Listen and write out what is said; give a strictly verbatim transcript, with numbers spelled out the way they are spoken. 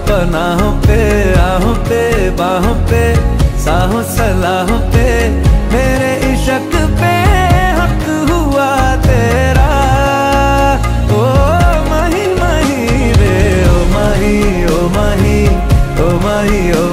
पनाहों पे, आहों पे, बाहों पे, साहों सलाहों पे, मेरे इश्क पे हक हुआ तेरा। ओ माही माही रे, ओ माही, ओ माही, ओ माही, ओ